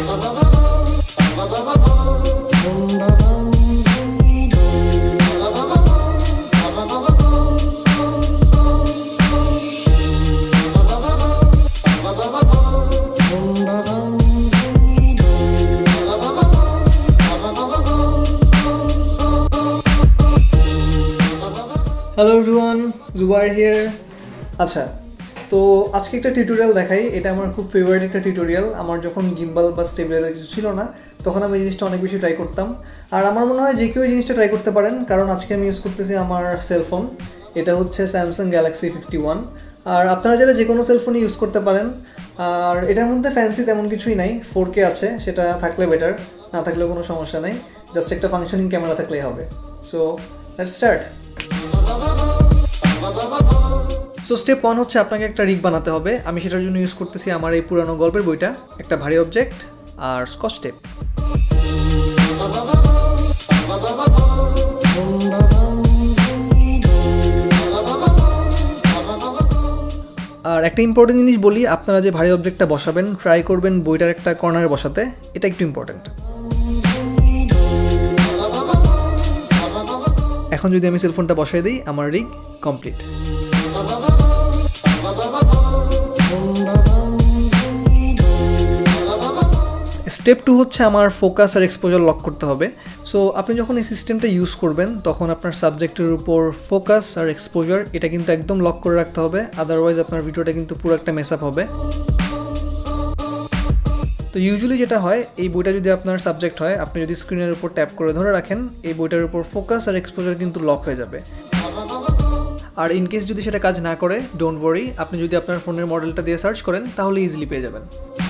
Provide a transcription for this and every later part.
Hello everyone, Jubair here. আচ্ছা, তো আজকে একটা টিউটোরিয়াল দেখাই। এটা আমার খুব ফেভারিট একটা টিউটোরিয়াল। আমার যখন গিম্বাল বা স্টেবিলাইজার কিছু ছিল না, তখন আমি এই জিনিসটা অনেক বেশি ট্রাই করতাম। আর আমার মনে হয় যে কেউ এই জিনিসটা ট্রাই করতে পারেন, কারণ আজকে আমি ইউজ করতেছি আমার সেলফোন। এটা হচ্ছে স্যামসাং গ্যালাক্সি 51। আর আপনারা যারা যে কোনো সেলফোনই ইউজ করতে পারেন। আর এটার মধ্যে ফ্যান্সি তেমন কিছুই নাই। 4K আছে, সেটা থাকলে বেটার, না থাকলেও কোনো সমস্যা নেই। জাস্ট একটা ফাংশনিং ক্যামেরা থাকলেই হবে। So let's start. So step 1 হচ্ছে আপনাকে একটা রিগ বানাতে হবে। আমি সেটার জন্য ইউজ করতেছি আমার এই পুরানো গল্পের বইটা, একটা ভারী অবজেক্ট আর স্কচ টেপ। আর একটা ইম্পর্টেন্ট জিনিস বলি, আপনারা যে ভারী অবজেক্টটা বসাবেন ট্রাই করবেন বইটার একটা কর্নারে বসাতে, এটা একটু ইম্পর্টেন্ট। এখন যদি আমি সেলফোনটা বসাই দিই, আমার রিগ কমপ্লিট। স্টেপ 2 হচ্ছে আমার ফোকাস আর এক্সপোজার লক করতে হবে। সো আপনি যখন এই সিস্টেমটা ইউজ করবেন, তখন আপনার সাবজেক্টের উপর ফোকাস আর এক্সপোজার এটা কিন্তু একদম লক করে রাখতে হবে, আদারওয়াইজ আপনার ভিডিওটা কিন্তু পুরো একটা মেস আপ হবে। তো ইউজুয়ালি যেটা হয়, এই বইটা যদি আপনার সাবজেক্ট হয়, আপনি যদি স্ক্রিনের উপর ট্যাপ করে ধরে রাখেন, এই বইটার উপর ফোকাস আর এক্সপোজার কিন্তু লক হয়ে যাবে। আর ইনকেস যদি সেটা কাজ না করে, ডোন্ট ওয়ারি, আপনি যদি আপনার ফোনের মডেলটা দিয়ে সার্চ করেন তাহলে ইজিলি পেয়ে যাবেন।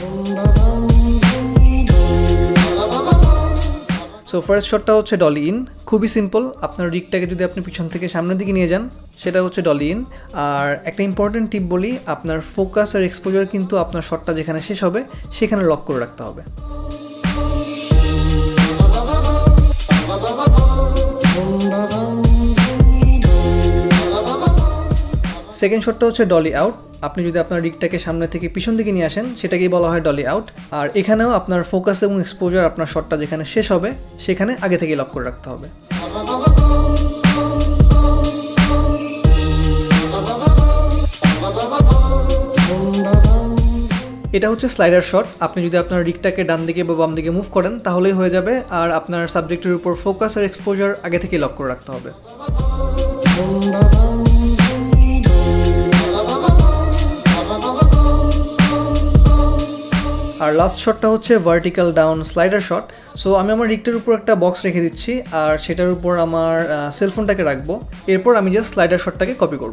সো ফার্স্ট শটটা হচ্ছে ডলি ইন। খুবই সিম্পল। আপনার রিগটাকে যদি আপনি পিছন থেকে সামনের দিকে নিয়ে যান, সেটা হচ্ছে ডলি ইন। আর একটা ইম্পর্টেন্ট টিপ বলি, আপনার ফোকাস আর এক্সপোজার কিন্তু আপনার শটটা যেখানে শেষ হবে সেখানে লক করে রাখতে হবে। সেকেন্ড শটটা হচ্ছে ডলি আউট। আপনি যদি আপনার রিগটাকে সামনে থেকে পিছন দিকে নিয়ে আসেন, সেটাকেই বলা হয় ডলি আউট। আর এখানেও আপনার ফোকাস এবং এক্সপোজার আপনার শটটা যেখানে শেষ হবে সেখানে আগে থেকে লক করে রাখতে হবে। এটা হচ্ছে স্লাইডার শট। আপনি যদি আপনার রিগটাকে ডান দিকে বা বাম দিকে মুভ করেন তাহলেই হয়ে যাবে। আর আপনার সাবজেক্টের উপর ফোকাস আর এক্সপোজার আগে থেকে লক করে রাখতে হবে। আর লাস্ট শটটা হচ্ছে vertical down slider shot. So আমি আমার রিগটার উপর একটা বক্স রেখে দিচ্ছি, আর সেটার উপর আমার সেলফোনটাকে রাখবো। এরপর আমি জাস্ট স্লাইডার শটটাকে কপি করব।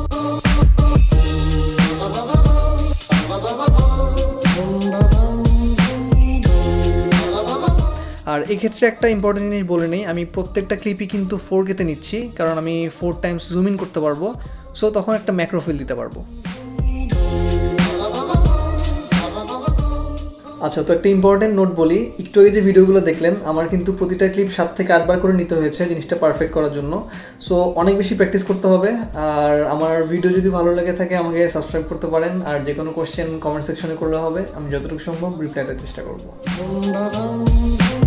আর এক্ষেত্রে একটা ইম্পর্টেন্ট জিনিস বলে নেই, আমি প্রত্যেকটা ক্লিপই কিন্তু 4K তে নিচ্ছি, কারণ আমি 4 টাইমস জুম ইন করতে পারবো। সো তখন একটা ম্যাক্রোফিল দিতে পারবো। আচ্ছা, তো একটা ইম্পর্টেন্ট নোট বলি, একটু আগে যে ভিডিওগুলো দেখলেন, আমার কিন্তু প্রতিটা ক্লিপ 7 থেকে 8 বার করে নিতে হয়েছে জিনিসটা পারফেক্ট করার জন্য। সো অনেক বেশি প্র্যাকটিস করতে হবে। আর আমার ভিডিও যদি ভালো লেগে থাকে আমাকে সাবস্ক্রাইব করতে পারেন। আর যে কোনো কোয়েশ্চেন কমেন্ট সেকশনে করলে হবে, আমি যতটুকু সম্ভব রিপ্লাই দেওয়ার চেষ্টা করব।